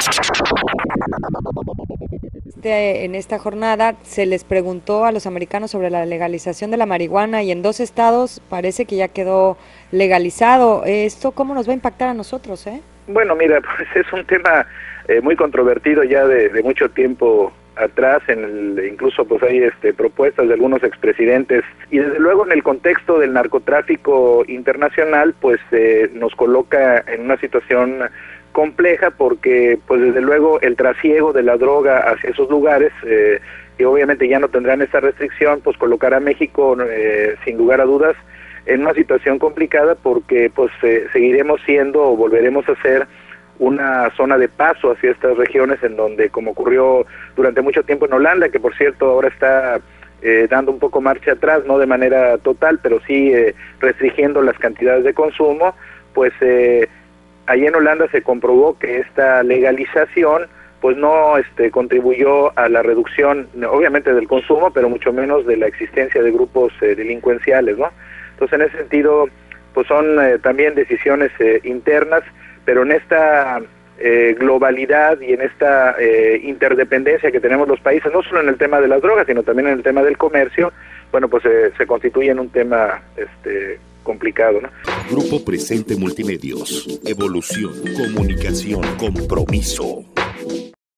En esta jornada se les preguntó a los americanos sobre la legalización de la marihuana y en 2 estados parece que ya quedó legalizado. ¿Esto cómo nos va a impactar a nosotros, eh? Bueno, mira, pues es un tema muy controvertido ya de mucho tiempo atrás, incluso pues hay propuestas de algunos expresidentes, y desde luego en el contexto del narcotráfico internacional pues nos coloca en una situación compleja, porque pues desde luego el trasiego de la droga hacia esos lugares, que obviamente ya no tendrán esa restricción, pues colocará a México sin lugar a dudas en una situación complicada, porque pues seguiremos siendo o volveremos a ser una zona de paso hacia estas regiones, en donde, como ocurrió durante mucho tiempo en Holanda, que por cierto ahora está dando un poco marcha atrás, no de manera total, pero sí restringiendo las cantidades de consumo, pues allí en Holanda se comprobó que esta legalización pues no contribuyó a la reducción, obviamente, del consumo, pero mucho menos de la existencia de grupos delincuenciales, ¿no? Entonces, en ese sentido, pues son también decisiones internas, pero en esta globalidad y en esta interdependencia que tenemos los países, no solo en el tema de las drogas, sino también en el tema del comercio, bueno, pues se constituye en un tema complicado, ¿no? Grupo Presente Multimedios. Evolución, comunicación, compromiso.